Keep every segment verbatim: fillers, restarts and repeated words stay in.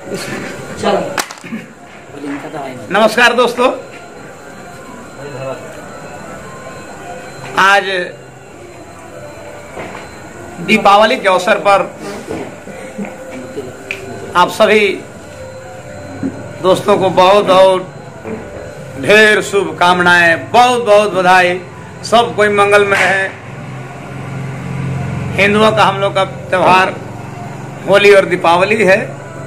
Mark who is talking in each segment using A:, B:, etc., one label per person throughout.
A: नमस्कार दोस्तों, आज दीपावली के अवसर पर आप सभी दोस्तों को बहुत बहुत ढेर शुभकामनाएं, बहुत बहुत बधाई। सब कोई मंगल में है। हिंदुओं का हम लोग का त्योहार होली और दीपावली है।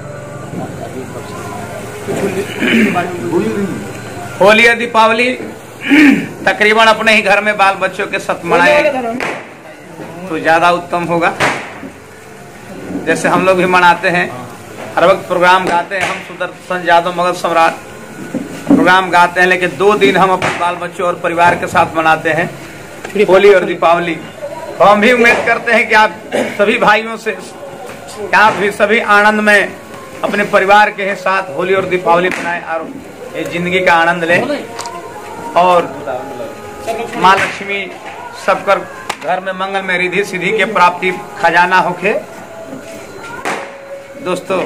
A: होली और दीपावली तकरीबन अपने ही घर में बाल बच्चों के साथ मनाए तो ज्यादा उत्तम होगा। जैसे हम लोग भी मनाते हैं, हर वक्त प्रोग्राम गाते हैं। हम सुदर्शन यादव मगध सम्राट प्रोग्राम गाते हैं, लेकिन दो दिन हम अपने बाल बच्चों और परिवार के साथ मनाते हैं, होली और दीपावली। तो हम भी उम्मीद करते हैं कि आप सभी भाइयों से आप भी सभी आनंद में अपने परिवार के साथ होली और दीपावली मनाएं और ये जिंदगी का आनंद लें। और माँ लक्ष्मी सबकर घर में मंगल में रिद्धि सिद्धि के प्राप्ति खजाना होके। दोस्तों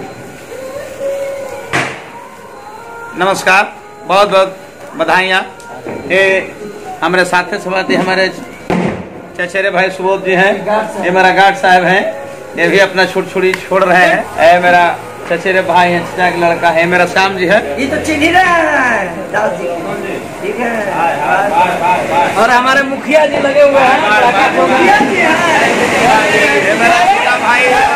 A: नमस्कार, बहुत बहुत बधाइयाँ। ये हमारे साथी सभापति हमारे चचेरे भाई सुबोध जी हैं, ये मेरा गार्ड साहब हैं, ये भी अपना छुट छुड़ी छोड़ रहे हैं। ये मेरा चचेरे भाई है, चचा का लड़का है, मेरा श्याम जी है।
B: ये तो चिन्ह रहा है दास जी, ठीक है। और हमारे मुखिया जी लगे हुए हैं, मुखिया जी है।
A: ये मेरा छोटा भाई